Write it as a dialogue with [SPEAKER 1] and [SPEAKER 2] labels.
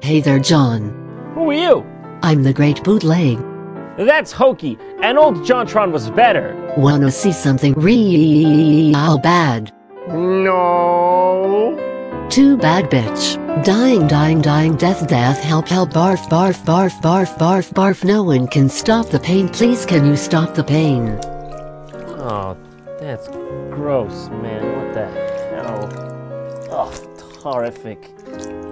[SPEAKER 1] Hey there, John.
[SPEAKER 2] Who are you?
[SPEAKER 1] I'm the Great Bootleg.
[SPEAKER 2] That's hokey, and old JonTron was better.
[SPEAKER 1] Wanna see something real bad?
[SPEAKER 2] No.
[SPEAKER 1] Too bad, bitch. Dying, death, help, barf, barf. No one can stop the pain. Please, can you stop the pain?
[SPEAKER 2] Oh, that's gross, man. What the hell? Oh, horrific.